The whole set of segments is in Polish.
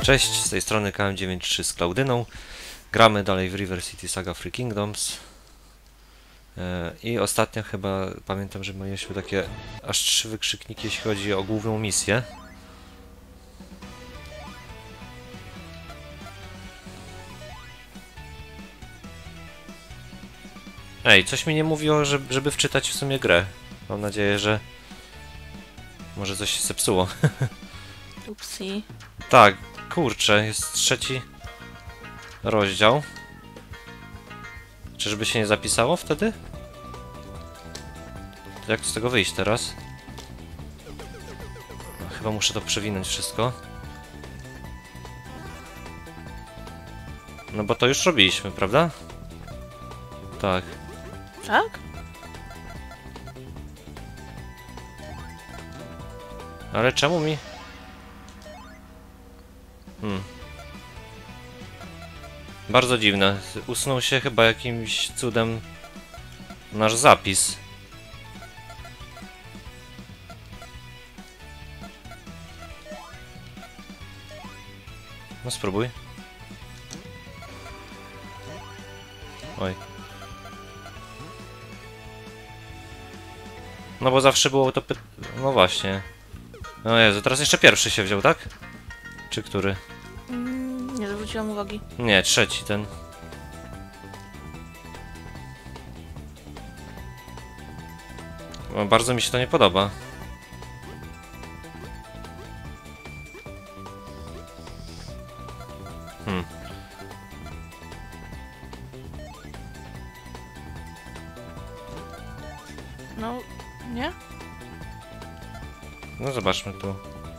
Cześć, z tej strony KM93 z Klaudyną. Gramy dalej w River City Saga Three Kingdoms. I ostatnio chyba pamiętam, że mieliśmy takie aż 3 wykrzykniki, jeśli chodzi o główną misję. Ej, coś mi nie mówiło, żeby wczytać w sumie grę. Mam nadzieję, że może coś się zepsuło. Upsi. Tak, kurczę, jest 3. rozdział. Czyżby się nie zapisało wtedy? To jak z tego wyjść teraz? No, chyba muszę to przewinąć wszystko. No bo to już robiliśmy, prawda? Tak. Tak? Ale czemu mi... Bardzo dziwne. Usunął się chyba jakimś cudem nasz zapis. No spróbuj. Oj. No bo zawsze było to no właśnie. No Jezu, teraz jeszcze pierwszy się wziął, tak? Czy który? Nie zwróciłam uwagi. Nie, 3 ten. No, bardzo mi się to nie podoba. No, nie? No zobaczmy tu.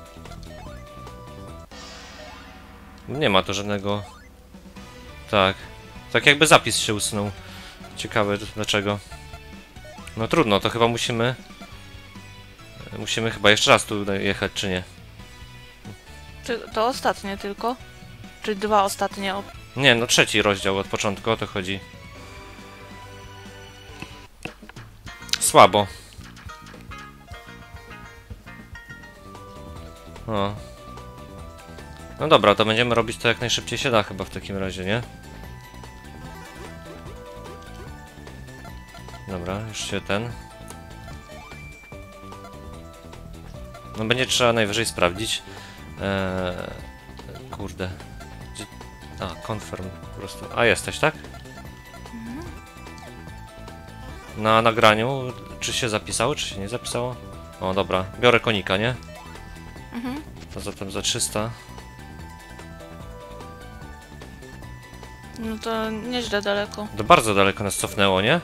Nie ma tu żadnego... Tak. Tak jakby zapis się usunął. Ciekawe dlaczego. No trudno, to chyba musimy... Musimy chyba jeszcze raz tu jechać, czy nie? To ostatnie tylko? Czy 2 ostatnie? Nie, no 3 rozdział od początku, o to chodzi. Słabo. O. No dobra, to będziemy robić to jak najszybciej się da chyba w takim razie, nie? Dobra, już się ten... No będzie trzeba najwyżej sprawdzić. Kurde. Gdzie... A, confirm po prostu. A, jesteś, tak? Na nagraniu, czy się zapisało, czy się nie zapisało? O, dobra, biorę konika, nie? To zatem za 300. No to nieźle daleko. To bardzo daleko nas cofnęło, nie?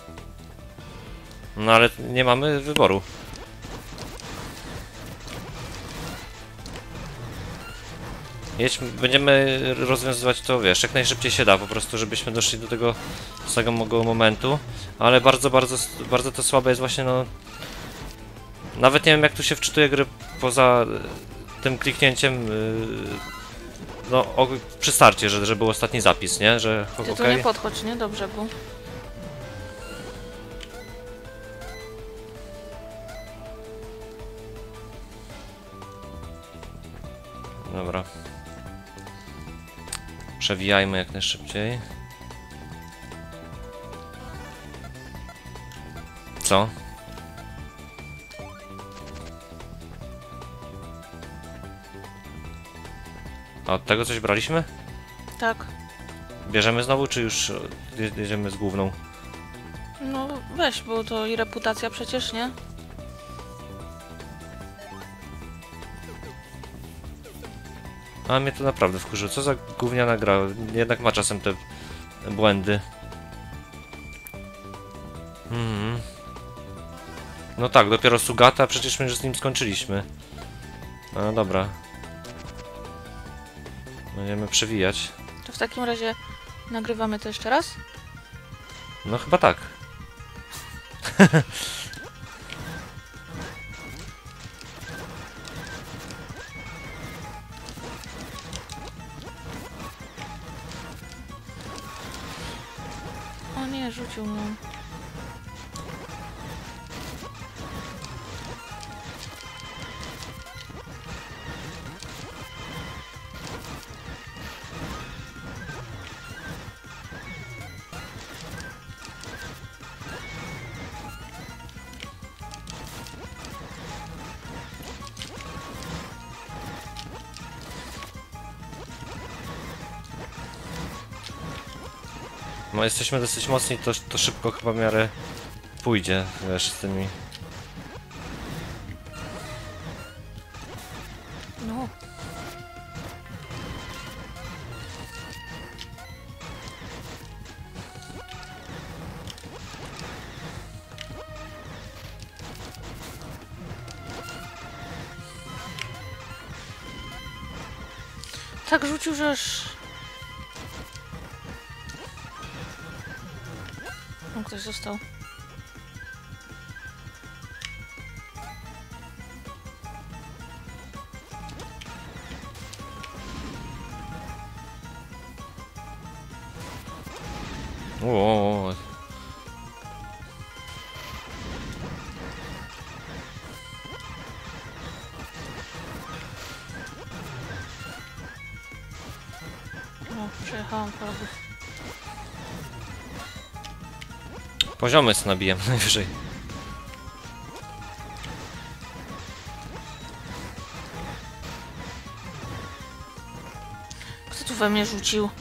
No ale nie mamy wyboru. Będziemy rozwiązywać to, wiesz, jak najszybciej się da, po prostu, żebyśmy doszli do tego samego momentu. Ale bardzo to słabe jest właśnie, no... Nawet nie wiem, jak tu się wczytuje gry poza tym kliknięciem... No, przy starcie, że był ostatni zapis, nie? Że Ty tu nie podchodź, nie? Do brzegu. Dobra. Przewijajmy jak najszybciej. Co? A od tego coś braliśmy? Tak. Bierzemy znowu, czy już jedziemy z główną? No weź, bo to i reputacja przecież, nie? A mnie to naprawdę wkurzyło. Co za gówniana gra. Jednak ma czasem te błędy. No tak, dopiero Sugata, przecież my już z nim skończyliśmy. No dobra. Będziemy przewijać. To w takim razie nagrywamy to jeszcze raz? No chyba tak. O nie, rzucił mnie. jesteśmy dosyć mocni, to szybko chyba w miarę pójdzie, wiesz, z tymi... No. Tak rzucił, że aż... No, ktoś został. O. No, przejechałam prawie. Poziomy co nabijem najwyżej. Kto tu we mnie rzucił?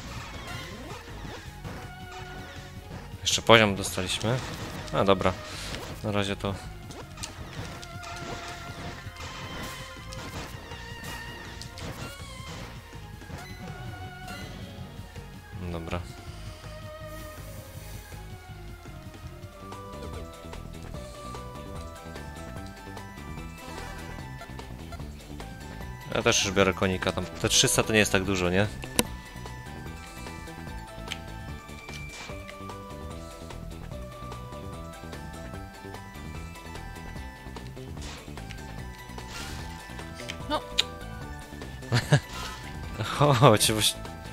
Jeszcze poziom dostaliśmy. A dobra, na razie to... Dobra. Ja też już biorę konika tam. Te 300 to nie jest tak dużo, nie? No. Chodź, bo...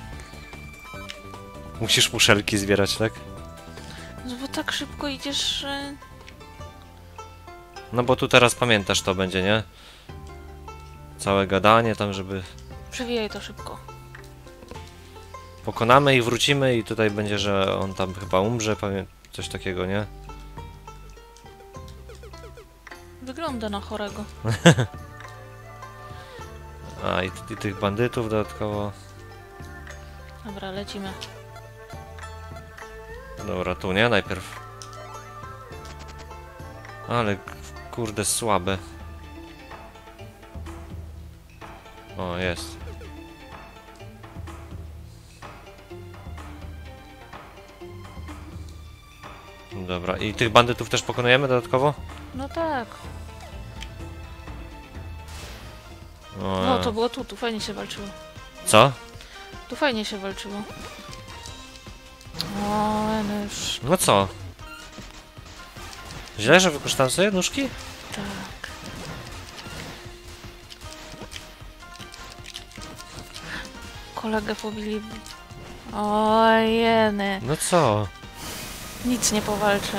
Musisz muszelki zbierać, tak? No bo tak szybko idziesz, że... No bo tu teraz pamiętasz to będzie, nie? Całe gadanie tam, żeby... Przewijaj to szybko. Pokonamy i wrócimy i tutaj będzie, że on tam chyba umrze, coś takiego, nie? Wygląda na chorego. A i tych bandytów dodatkowo. Dobra, lecimy. Dobra, tu nie? Najpierw. Ale kurde słabe. O, jest. Dobra, i tych bandytów też pokonujemy dodatkowo? No tak. O, No to było tu fajnie się walczyło. co? Tu fajnie się walczyło. O, no już... No co? Źle, że wykorzystałem sobie nóżki? Tak. Kolegę pobili. Ojeny. No co? Nic nie powalczę.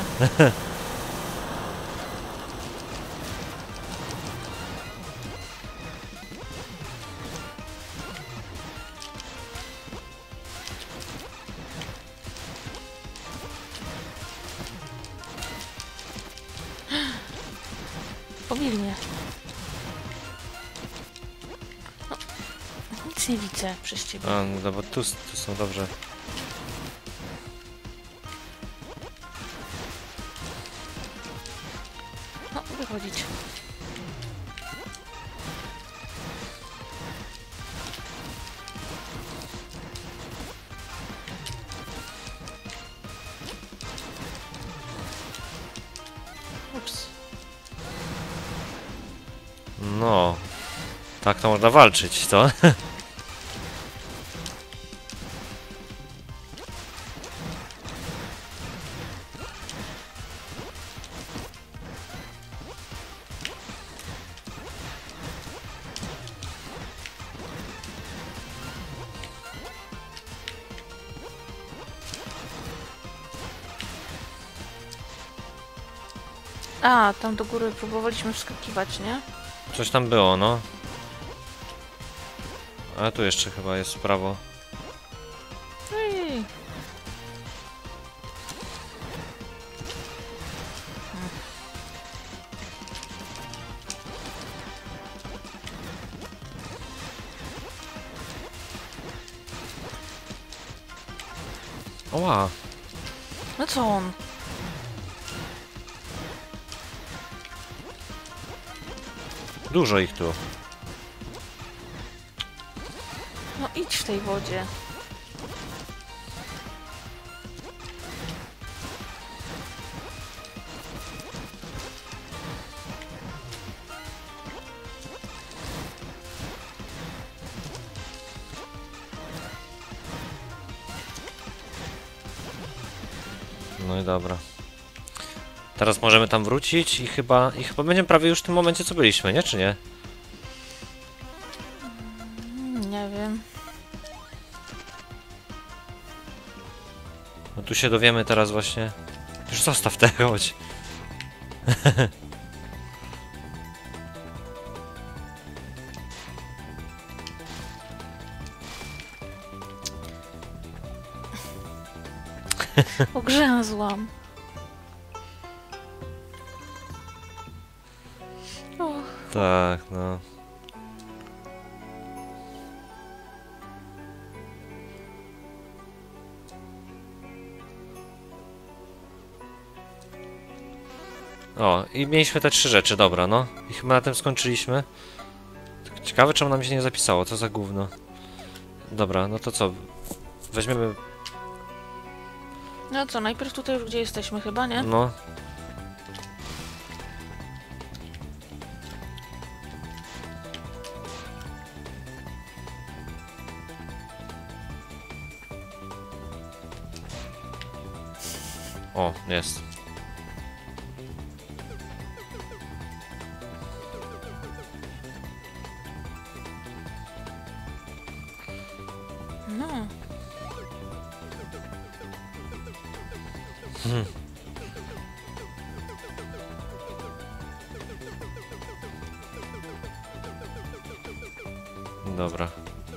Pobili mnie. No, nic nie widzę przez ciebie. A, no bo tu są dobrze. No, wychodzić. Ups. No. Tak to można walczyć, co? A, tam do góry próbowaliśmy wskakiwać, nie? Coś tam było, no. A tu jeszcze chyba jest w prawo. Ej. Oła. No co on? Dużo ich tu. No idź w tej wodzie. No i dobra. Teraz możemy tam wrócić i chyba będziemy prawie już w tym momencie, co byliśmy, nie? Czy nie? Nie wiem. No tu się dowiemy teraz właśnie. Już zostaw te, chodź. Ogrzęzłam. O, Tak, no. O, i mieliśmy te 3 rzeczy, dobra, no. I chyba na tym skończyliśmy. Ciekawe, czemu nam się nie zapisało, co za gówno. Dobra, no to co? Weźmiemy... no co, najpierw tutaj już gdzie jesteśmy chyba, nie? No. O, jest. No. Dobra.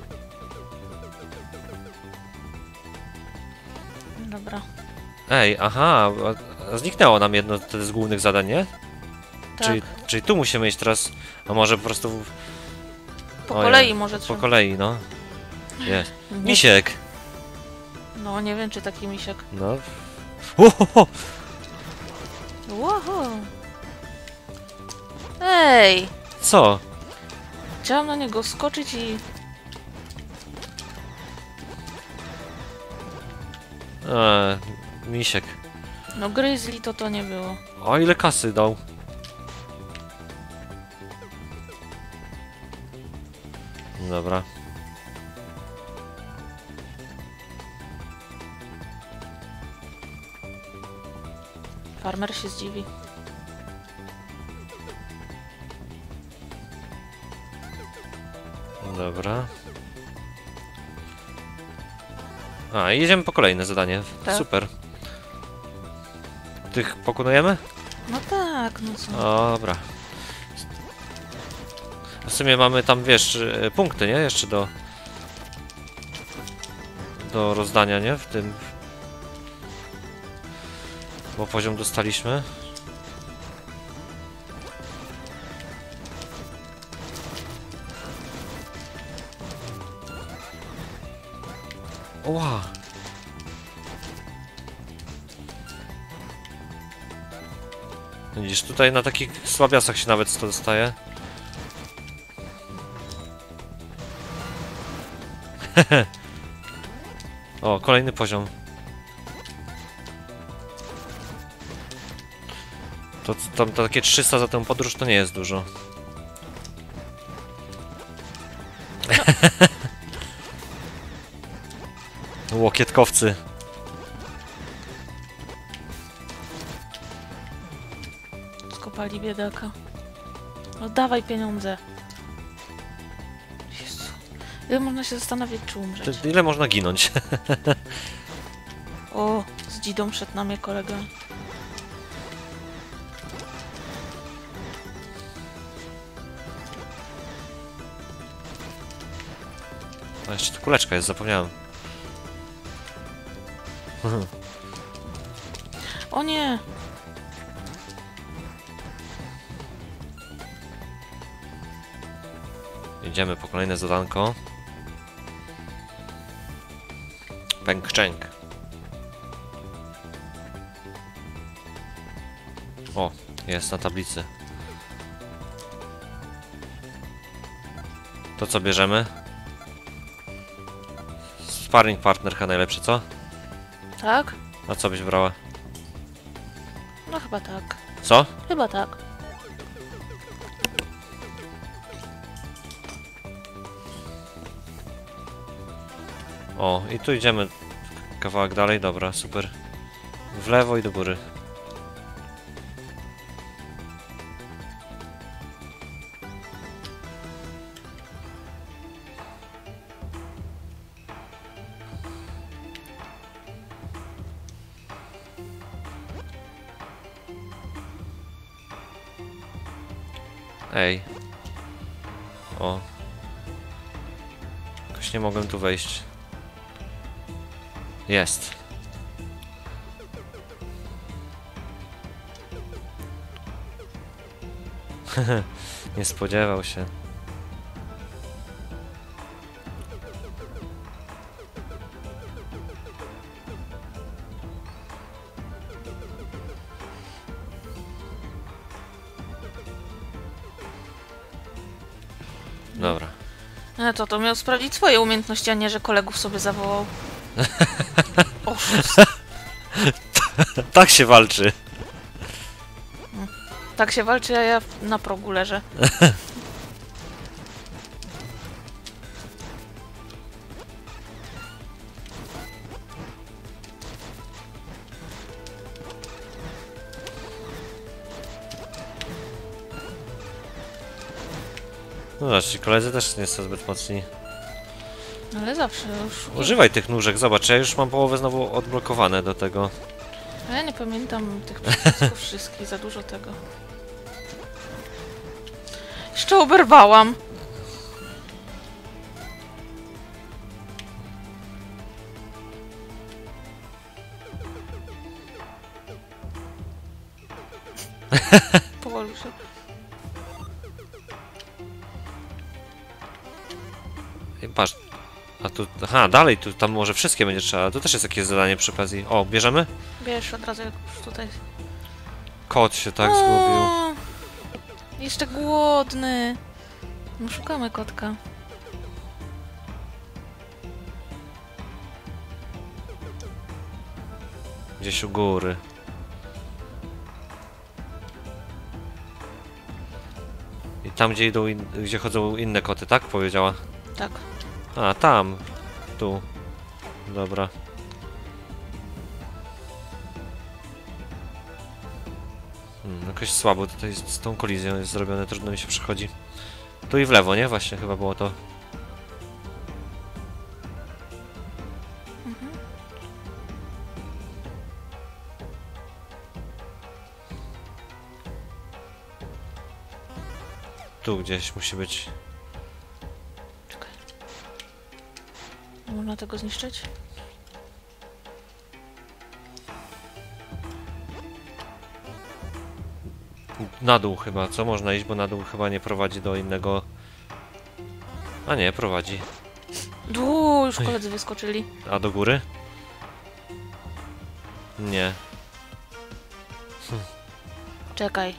Dobra. Ej, aha, a zniknęło nam jedno z głównych zadań, nie? Tak. Czyli tu musimy iść teraz, a może po prostu... Po O kolei nie, może Po trzeba. kolei, no. Jest. Nie- Misiek! No, nie wiem czy taki misiek. No. Uhoho! Wow. Ej! Co? Chciałam na niego skoczyć i... Misiek. no Grizzly to nie było. O, ile kasy dał? Dobra. Farmer się zdziwi. Dobra. A, i jedziemy po kolejne zadanie. Tak. Super. Tych pokonujemy? No tak, no co. Dobra. W sumie mamy tam, wiesz, punkty, nie? Jeszcze do rozdania, nie? W tym... Bo poziom dostaliśmy. Ła! Widzisz, tutaj na takich słabiasach się nawet to dostaje. O, kolejny poziom. To tam takie 300 za tę podróż to nie jest dużo. Łokietkowcy. Skopali biedaka. No dawaj pieniądze. Jezu. Ile można się zastanawiać, czy umrzeć? Ile można ginąć? O, z dzidą przed nami kolega. A jeszcze tu kuleczka jest, zapomniałem. O nie! Idziemy po kolejne zadanko. Pęk-częk. O, jest na tablicy. To co bierzemy? Sparring partner chyba najlepszy, co? Tak? A co byś brała? No chyba tak. Co? Chyba tak. O, i tu idziemy kawałek dalej, dobra, super. W lewo i do góry. Ej. O. Jakoś nie mogłem tu wejść. Jest. Nie spodziewał się. Dobra. No to miał sprawdzić swoje umiejętności, a nie, że kolegów sobie zawołał. Oszust. Tak się walczy. Tak się walczy, a ja na progu leżę. No zobaczcie, koledzy też nie są zbyt mocni. Ale zawsze już... Używaj tych nóżek, zobacz, ja już mam połowę znowu odblokowane do tego. A ja nie pamiętam tych przycisków wszystkich, za dużo tego. Jeszcze oberwałam. Powoli się. I patrz. A tu, aha, dalej, tu, tam może wszystkie będzie trzeba. Tu też jest jakieś zadanie przy okazji. O, bierzemy? Wiesz, od razu jak już tutaj... Kot się tak zgubił. O, jeszcze głodny. No szukamy kotka. Gdzieś u góry. I tam, gdzie idą, gdzie chodzą inne koty, tak? Powiedziała. Tak. A, tam. Tu. Dobra. Jakoś słabo tutaj z tą kolizją jest zrobione, trudno mi się przechodzi. Tu i w lewo, nie? Właśnie chyba było to. Tu gdzieś musi być. Czekaj. Nie można tego zniszczyć? Na dół chyba, co? Można iść, bo na dół chyba nie prowadzi do innego... A nie, prowadzi. Już koledzy wyskoczyli. A do góry? Nie. Czekaj.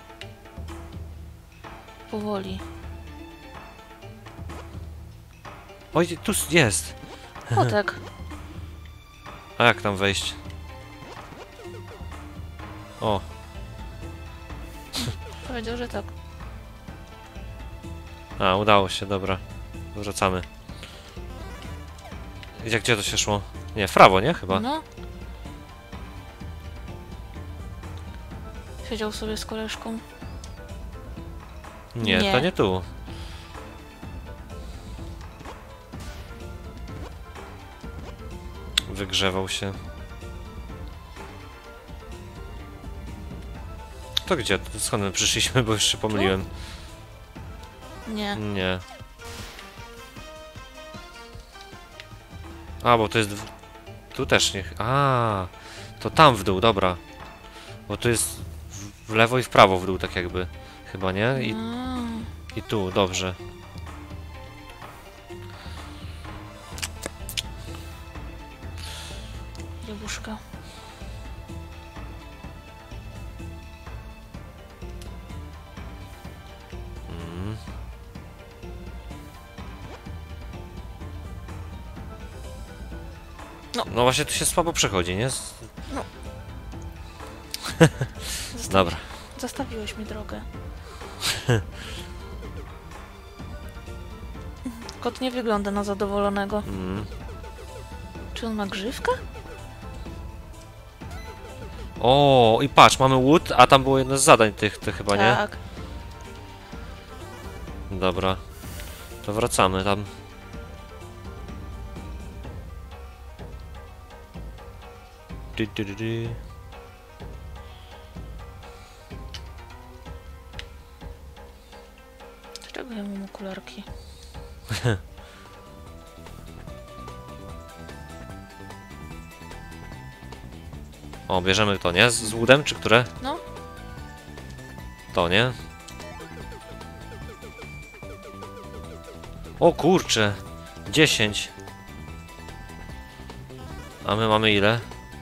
Powoli. Oj, tu jest! Kotek. A jak tam wejść? O, Powiedział, że tak. a udało się, dobra. Wracamy. Gdzie to się szło? Nie, w prawo, nie? Chyba. No. Siedział sobie z koleżką. Nie, Nie. to nie tu. Wygrzewał się. To gdzie? To skąd my przyszliśmy, bo już się pomyliłem. Nie. Nie. A, bo to jest... Tu też nie... A, to tam w dół, dobra. Bo tu jest w lewo i w prawo w dół, tak jakby. Chyba, nie? I tu, dobrze. Jabłuszka. No właśnie tu się słabo przechodzi, nie? No. Dobra. Zastawiłeś mi drogę. Kot nie wygląda na zadowolonego. Czy on ma grzywkę? O, i patrz, mamy łód, a tam było jedno z zadań tych chyba, nie? Tak. Dobra. To wracamy tam. Du. Dlaczego ja mam okularki? O, bierzemy to, nie? Z łódem, czy które? No. To, nie? O kurcze! 10. A my mamy ile?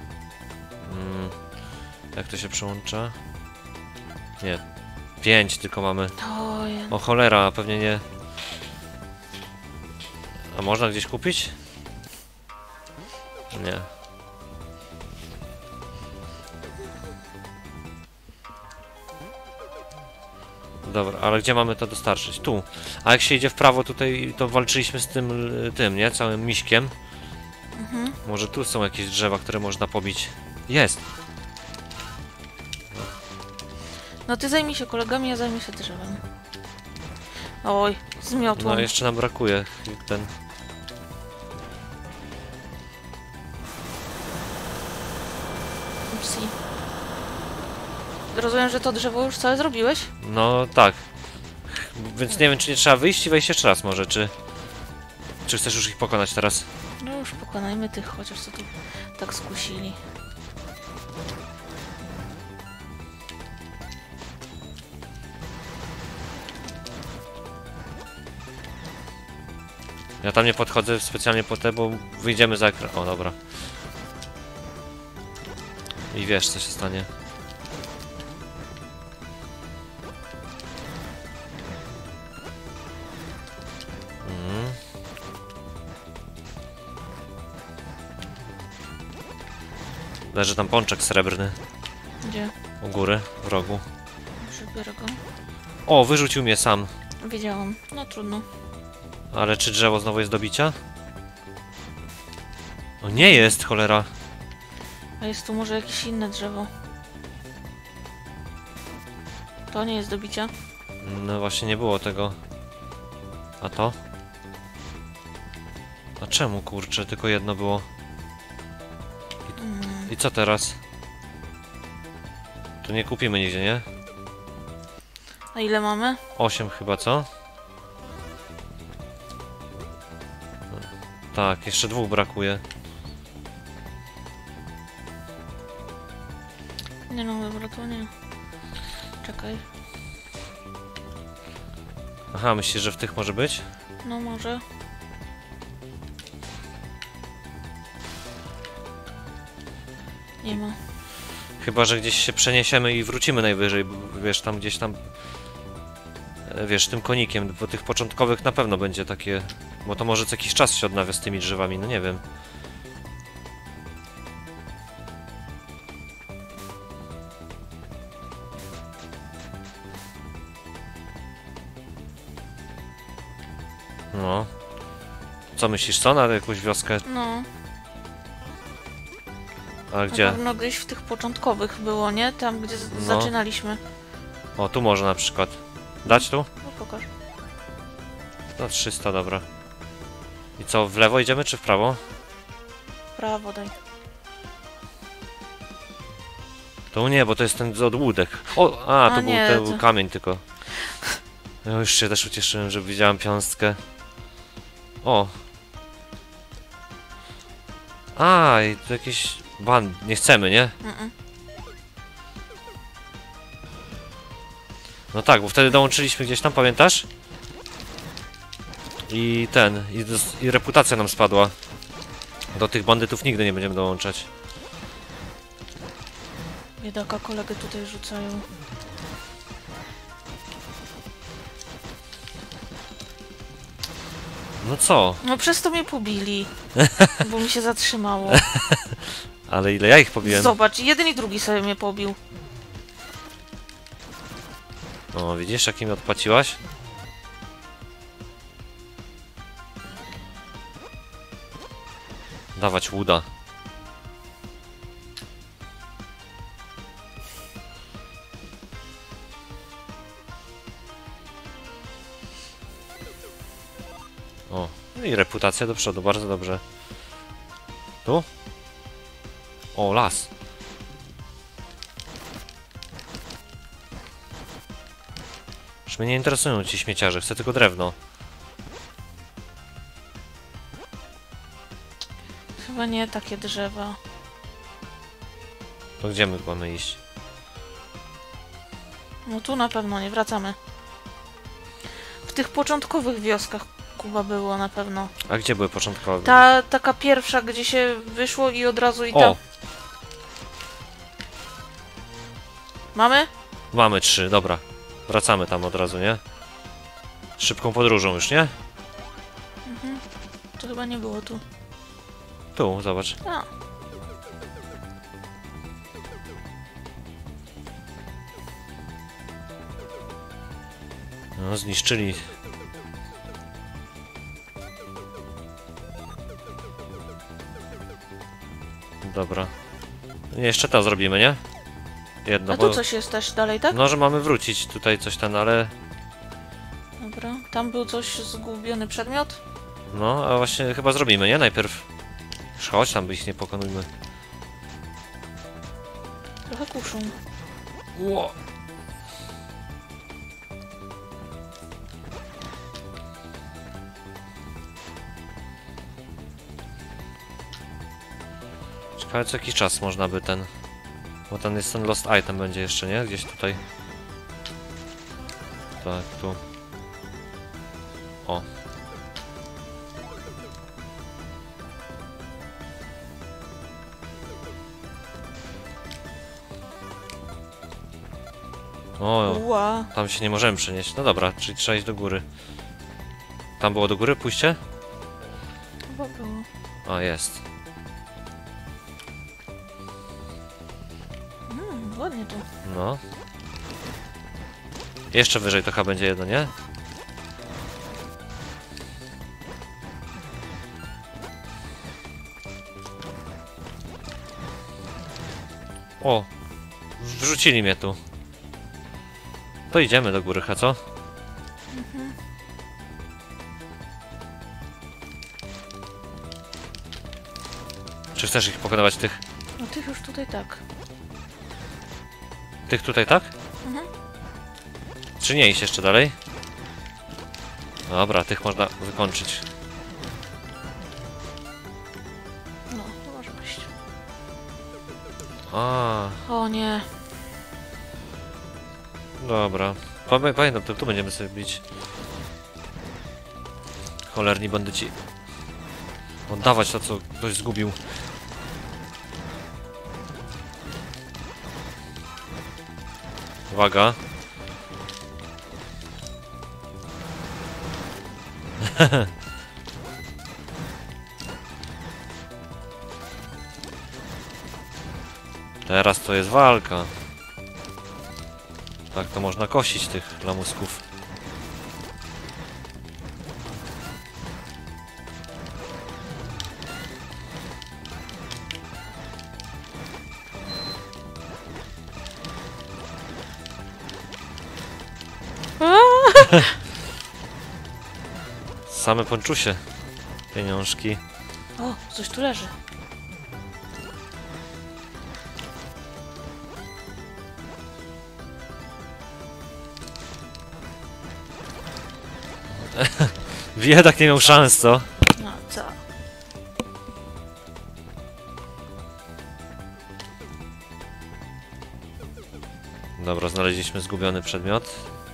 Jak to się przełącza? Nie. 5 tylko mamy. Ojej. O cholera, pewnie nie. A można gdzieś kupić? Nie. Dobra, ale gdzie mamy to dostarczyć? Tu. A jak się idzie w prawo tutaj, to walczyliśmy z tym, nie? Całym miśkiem. Może tu są jakieś drzewa, które można pobić. Jest! No ty zajmij się kolegami, ja zajmę się drzewem. Oj, zmiotło. No jeszcze nam brakuje ten... Upsi. Rozumiem, że to drzewo już całe zrobiłeś? No tak. Więc nie wiem, czy nie trzeba wyjść i wejść jeszcze raz może, czy... Czy chcesz już ich pokonać teraz? No już pokonajmy tych, chociaż co tu tak skusili. Ja tam nie podchodzę specjalnie po te, bo wyjdziemy za ekran. O, dobra. I wiesz, co się stanie. Leży tam pączek srebrny. Gdzie? U góry, w rogu. Może biorę go. O, wyrzucił mnie sam. Wiedziałam. No trudno. Ale czy drzewo znowu jest do bicia? O, nie jest, cholera. A jest tu może jakieś inne drzewo. To nie jest do bicia. No właśnie nie było tego. A to? A czemu, kurczę, tylko jedno było? I co teraz? Tu nie kupimy nigdzie, nie? A ile mamy? 8 chyba, co? Tak, jeszcze 2 brakuje. Nie no, dobra, to nie. Czekaj. Aha, myślisz, że w tych może być? No może. Nie ma. Chyba, że gdzieś się przeniesiemy i wrócimy najwyżej, bo wiesz, tam gdzieś tam... Wiesz, tym konikiem, bo tych początkowych na pewno będzie takie... Bo to może co jakiś czas się odnawia z tymi drzewami, no nie wiem. No. Co myślisz, co? Na jakąś wioskę? No. A gdzie? Na pewno gdzieś w tych początkowych było, nie? Tam, gdzie zaczynaliśmy. O, tu może na przykład. Dać tu? No pokaż. No 300, dobra. I co, w lewo idziemy czy w prawo? Prawo daj. To nie, bo to jest ten odłódek. O, a, to był nie, ten to... kamień tylko. Ja już się też ucieszyłem, że widziałem piąstkę. O. A, i to jakieś... Nie chcemy, nie? No tak, bo wtedy dołączyliśmy gdzieś tam, pamiętasz? I i reputacja nam spadła. Do tych bandytów nigdy nie będziemy dołączać. Biedaka, kolegę tutaj rzucają. No co? No przez to mnie pobili. Bo mi się zatrzymało. Ale ile ja ich pobiłem? Zobacz, jeden i drugi sobie mnie pobił. O, widzisz, jak mi odpłaciłaś? Dawać łuda. O, no i reputacja do przodu, bardzo dobrze. Tu? O, las. Już mnie nie interesują ci śmieciarze, chcę tylko drewno. Chyba nie takie drzewa. To gdzie my mamy iść? No tu na pewno nie, wracamy. W tych początkowych wioskach Kuba było na pewno. A gdzie były początkowe? Ta taka pierwsza, gdzie się wyszło i od razu i O! ta. Mamy? Mamy 3, dobra. Wracamy tam od razu, nie? Szybką podróżą już, nie? To chyba nie było tu. Tu, zobacz. A. No, zniszczyli. Dobra. Jeszcze to zrobimy, nie? Jedno, A tu coś jest też dalej, tak? No, że mamy wrócić tutaj coś tam, ale... Dobra. Tam był coś zgubiony przedmiot? No, a właśnie chyba zrobimy, nie? Najpierw... Już chodź tam, by ich nie pokonujmy. Trochę kuszą. Ło! Ciekawe, co jakiś czas można by ten... Bo ten jest ten lost item będzie jeszcze, nie? Gdzieś tutaj. Tak, tu. O. O, Ła. tam się nie możemy przenieść. No dobra, czyli trzeba iść do góry. Tam było do góry pójście? Chyba było. A, jest. Ładnie tu. No. Jeszcze wyżej to chyba będzie jedno, nie? O! Wrzucili mnie tu. To idziemy do góry, a co? Czy chcesz ich pokonywać tych? No tych już tutaj tak. Tych tutaj, tak? Mhm. Czy nie iść jeszcze dalej? Dobra, tych można wykończyć. No, to może być. A, O nie. dobra. Pamiętam, tu będziemy sobie bić. Cholerni bandyci. Oddawać to, co ktoś zgubił. Uwaga. Teraz to jest walka. Tak to można kosić tych lamusków. Same ponczusie. Pieniążki. O, coś tu leży. Biedak nie miał szans, co? No, co? Dobra, znaleźliśmy zgubiony przedmiot.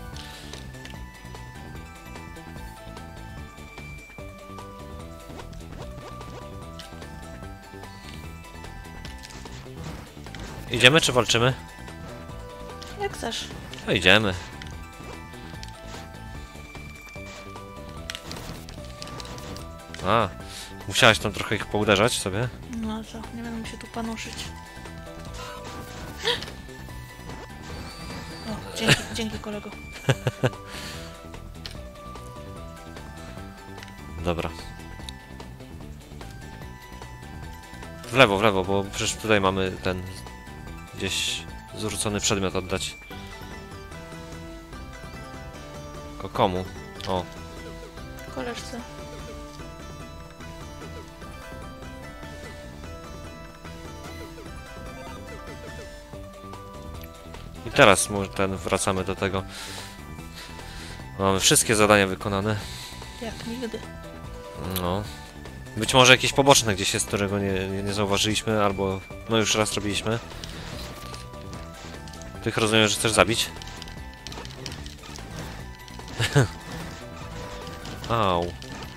Idziemy czy walczymy? Jak chcesz. No idziemy. A, musiałeś tam trochę ich pouderzać sobie? No co, nie będę mi się tu panoszyć. O, dzięki kolego. Dobra. W lewo, bo przecież tutaj mamy ten... gdzieś zrzucony przedmiot oddać. Komu? O. Koleżce. I teraz wracamy do tego. Mamy wszystkie zadania wykonane. Jak nigdy. No. Być może jakieś poboczne gdzieś jest, którego nie zauważyliśmy, albo... No już raz robiliśmy. Tych rozumiem, że chcesz zabić? Au.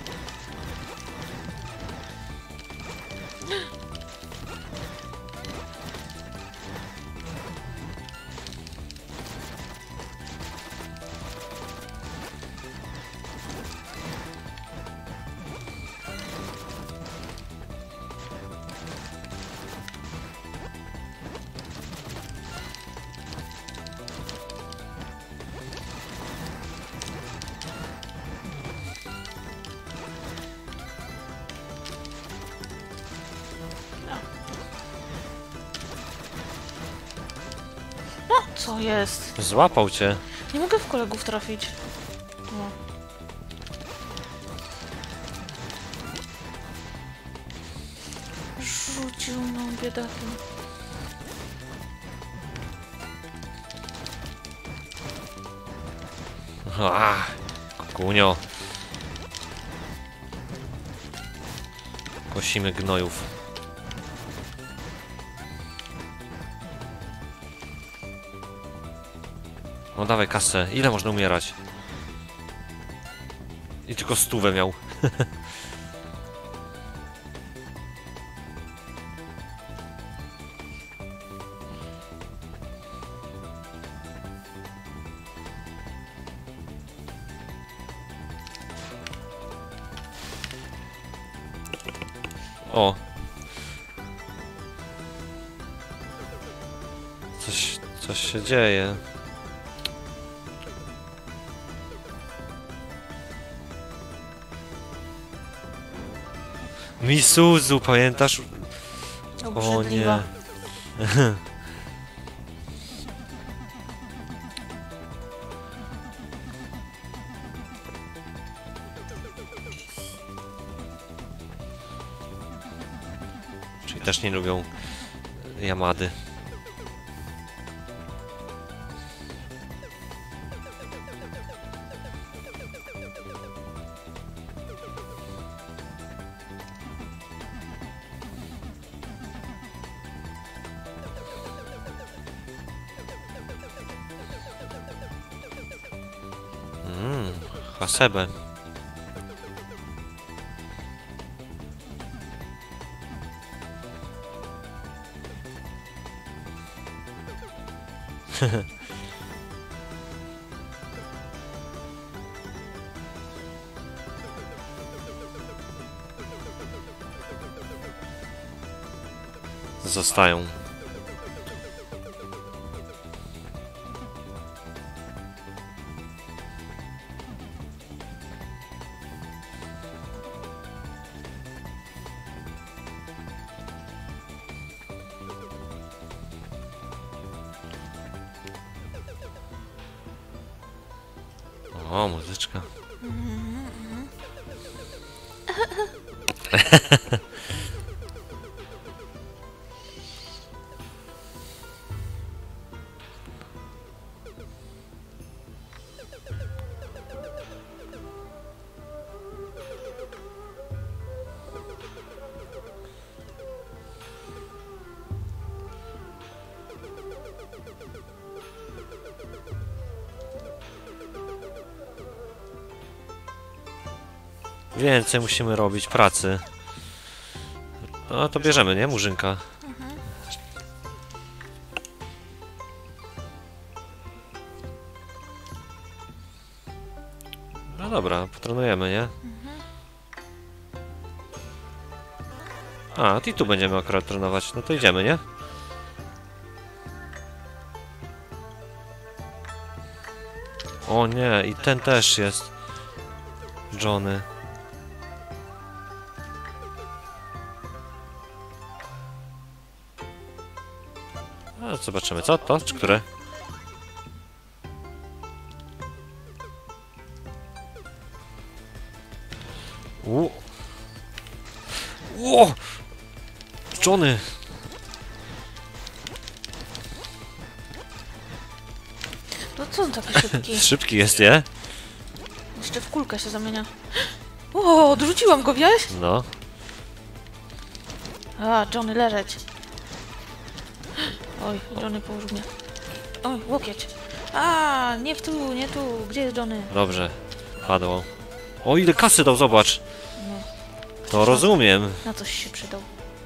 No, co jest? Złapał cię. Nie mogę w kolegów trafić. No. Rzucił mną biedakiem. Kunio. Kosimy gnojów. No dawaj kasę. Ile można umierać? I tylko 100 miał. O. Coś się dzieje. Misuzu, pamiętasz? O nie. Czyli też nie lubią Yamady. Hasebe. Zostają. O, muzyczka. Więcej musimy robić pracy. No to bierzemy, nie? Murzynka. No dobra, potrenujemy, nie? A, i tu będziemy akurat trenować. No to idziemy, nie? O nie, i ten też jest. Johnny. A, zobaczymy, co to? Czy które? Ło! Johnny! To co on taki szybki? Szybki jest, nie? Jeszcze w kulkę się zamienia. O, odrzuciłam go, wiesz? No. A, Johnny, leżeć. Oj, Johnny położył mnie. Oj, łokieć. A, nie w tu, nie tu. Gdzie jest Johnny? Dobrze. Padło. O, ile kasy dał, zobacz! No, To rozumiem. na coś się przydał.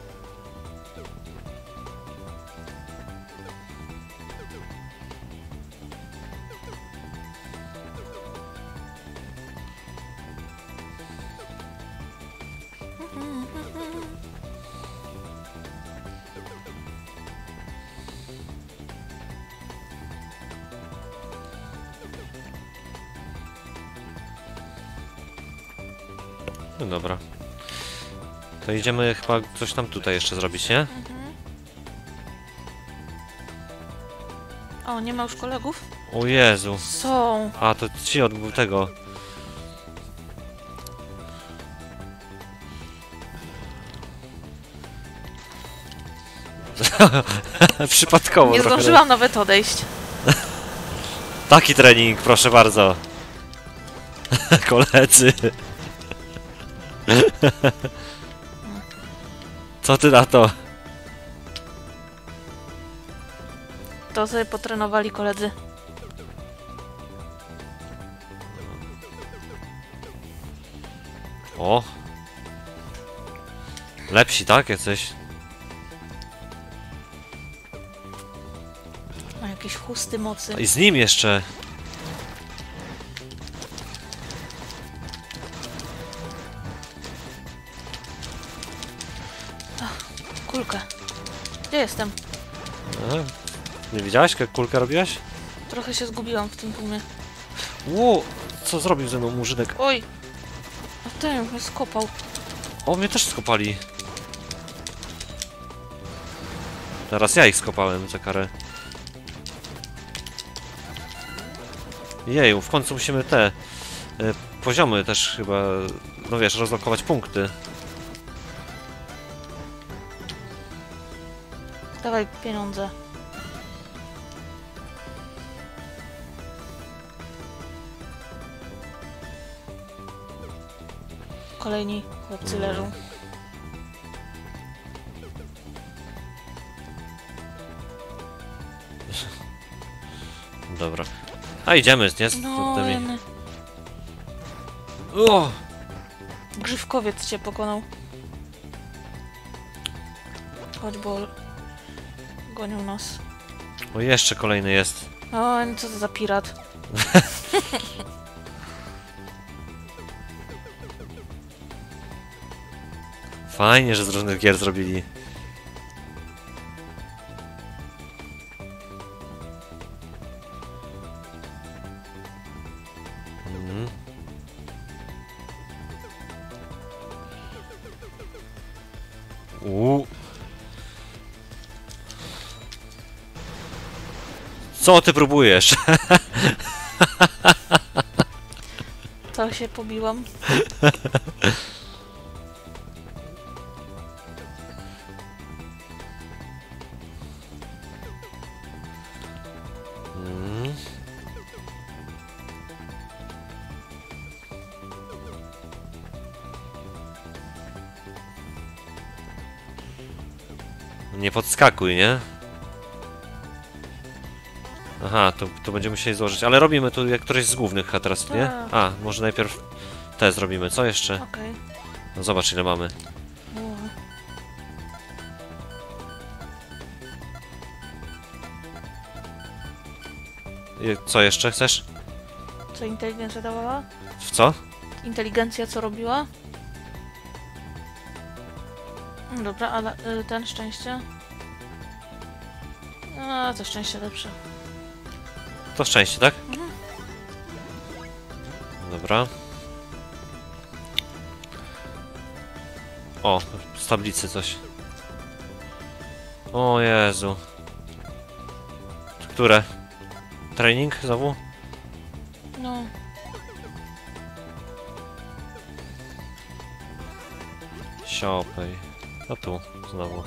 No dobra. To idziemy chyba coś tam tutaj jeszcze zrobić, nie? O, nie ma już kolegów? O Jezu. Są. A, to ci odbył tego. Przypadkowo Nie trochę. zdążyłam nawet odejść. Taki trening, proszę bardzo. Koledzy. Co ty na to? To sobie potrenowali koledzy. O. Lepsi, tak? Jesteś. Ma jakieś chusty mocy. I z nim jeszcze. Kulkę. Gdzie jestem? Aha. Nie widziałaś, jak kulkę robiłaś? Trochę się zgubiłam w tym tłumie. Ło! Co zrobił ze mną murzynek? Oj! A ten mnie skopał. O, mnie też skopali. Teraz ja ich skopałem za karę. Jeju, w końcu musimy te poziomy też chyba, no wiesz, rozlokować punkty. Dawaj pieniądze. Kolejni chłopcy leżą. Dobra. A idziemy, nie? Z No, tymi. jeny. O! Grzywkowiec cię pokonał. Chodź, bo gonią nas. O, jeszcze kolejny jest. O, co to za pirat? Fajnie, że z różnych gier zrobili. Mhm. Co ty próbujesz? To się pobiłam. Mhm. Nie podskakuj, nie? Aha, to będziemy musieli złożyć, ale robimy tu jak któreś z głównych, a teraz nie? Tak. A, może najpierw te zrobimy, co jeszcze? Okej. No zobacz ile mamy. O, Co jeszcze chcesz? co inteligencja dawała? W co? Inteligencja co robiła? Dobra, ale ten szczęście. A, to szczęście lepsze. To szczęście, tak? Mhm. Dobra. O, z tablicy coś. O Jezu. Które? Training znowu? No. Siopej. A tu znowu.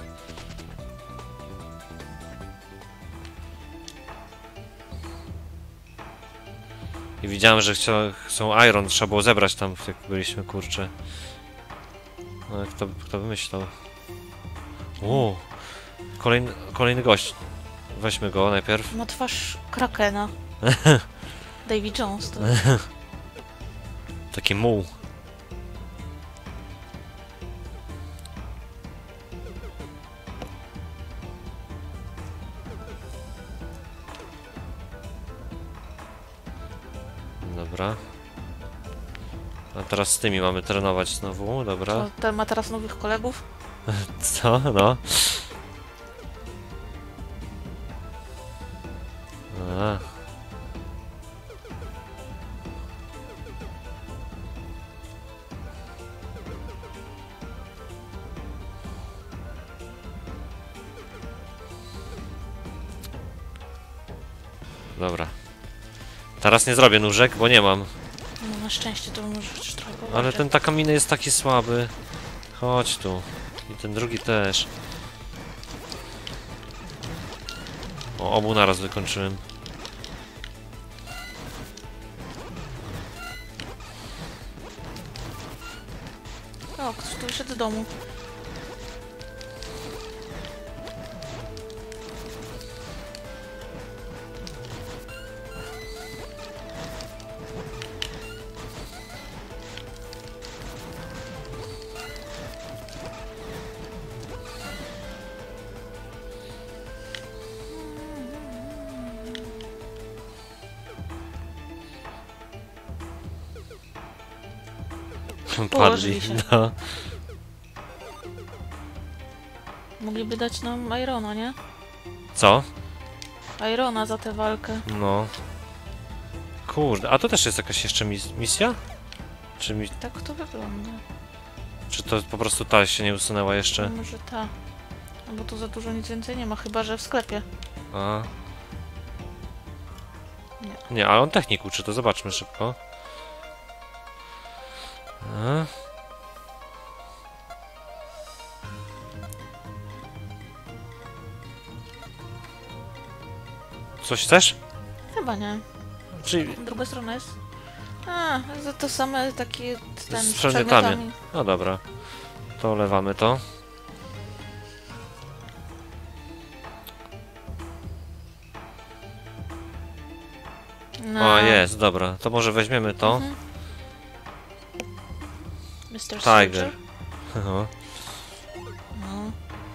I widziałem, że chcą Iron, trzeba było zebrać tam, jak byliśmy, kurczę. No, kto by myślał? O, kolejny gość. Weźmy go najpierw. Ma twarz Krakena. Davy Jones to. Taki muł. Dobra. A teraz z tymi mamy trenować znowu, dobra. To ten ma teraz nowych kolegów. Co? No. A. Dobra. Teraz nie zrobię nóżek, bo nie mam. No na szczęście to może chociaż trochę Ale poważnie. ten takaminy jest taki słaby. Chodź tu. I ten drugi też. O, obu naraz wykończyłem. O, ktoś tu wyszedł z domu. Padli. Położyli się. No. Mogliby dać nam Irona, nie? Co? Irona za tę walkę. No. Kurde, a to też jest jakaś jeszcze misja? Tak to wygląda. Czy to po prostu ta się nie usunęła jeszcze? Może ta. No bo tu za dużo nic więcej nie ma, chyba że w sklepie. A. Nie. Nie, ale on technik uczy, to zobaczmy szybko. A. Coś chcesz? Chyba nie. Czyli Druga strona jest. A, za to same takie ten z z przedmiotami. przedmiotami. No dobra. To lewamy to. No. O, jest, dobra. To może weźmiemy to. Mhm. Mr. Tiger. Soldier. No. No.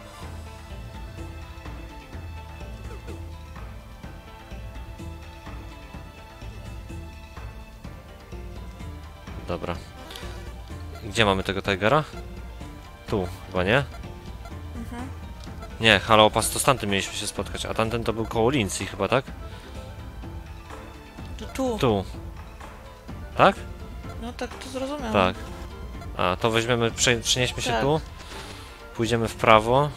Dobra. Gdzie mamy tego Tigera? Tu, chyba nie? Mhm. Nie, halo opas, to z tamtym mieliśmy się spotkać, a tamten to był koło Lindsay chyba, tak? To tu. Tu. Tak? No tak to zrozumiałam. Tak. A, to weźmiemy, przenieśmy się Tak. tu. Pójdziemy w prawo.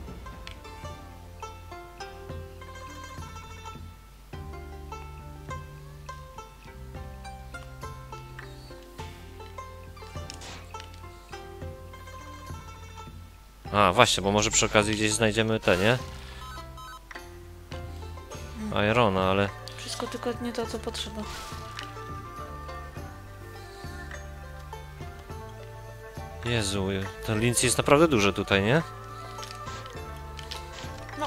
A, właśnie, bo może przy okazji gdzieś znajdziemy te, nie? Irona, ale... Wszystko tylko nie to, co potrzeba. Jezu, ten Lindsay jest naprawdę duży tutaj, nie? No.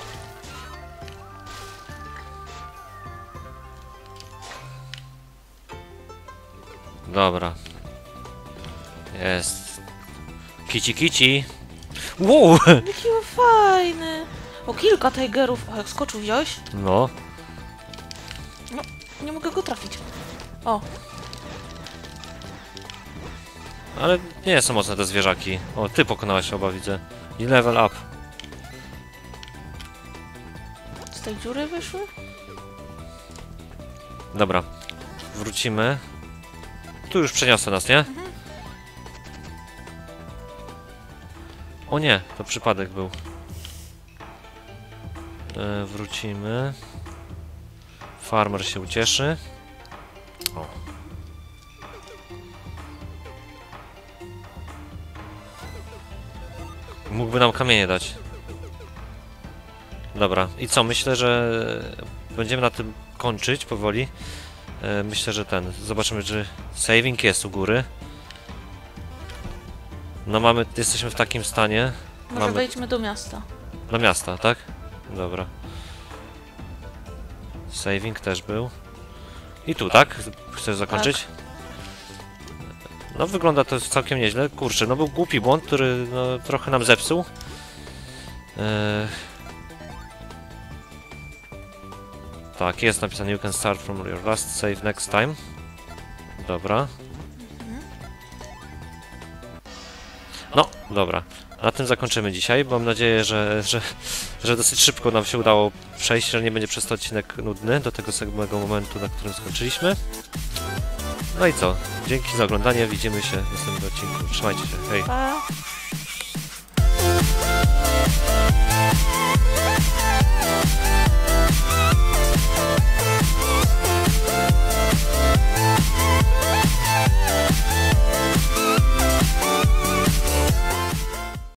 Dobra. Jest. Kici. Wow! Jaki fajny. O, kilka Tigerów. O, jak skoczył, wziąłeś? No. Nie mogę go trafić. O, Ale nie są mocne te zwierzaki. O, ty pokonałeś oba, widzę. I level up. Z tej dziury wyszły? Dobra. Wrócimy. Tu już przeniosło nas, nie? O nie, to przypadek był. Wrócimy. Farmer się ucieszy. O. Mógłby nam kamienie dać. Dobra, i co? Myślę, że będziemy na tym kończyć powoli. Myślę, że zobaczymy, czy saving jest u góry. No jesteśmy w takim stanie. Może wejdźmy do miasta. Do miasta, tak? Dobra. Saving też był. I tu, tak? Chcesz zakończyć? Tak. No wygląda to całkiem nieźle. Kurczę, no był głupi błąd, który no, trochę nam zepsuł. Tak, jest napisane you can start from your last save next time. Dobra. No, dobra. Na tym zakończymy dzisiaj. Mam nadzieję, że dosyć szybko nam się udało przejść, że nie będzie przez to odcinek nudny do tego samego momentu, na którym skończyliśmy. No i co? Dzięki za oglądanie. Widzimy się w następnym odcinku. Trzymajcie się. Hej. Pa!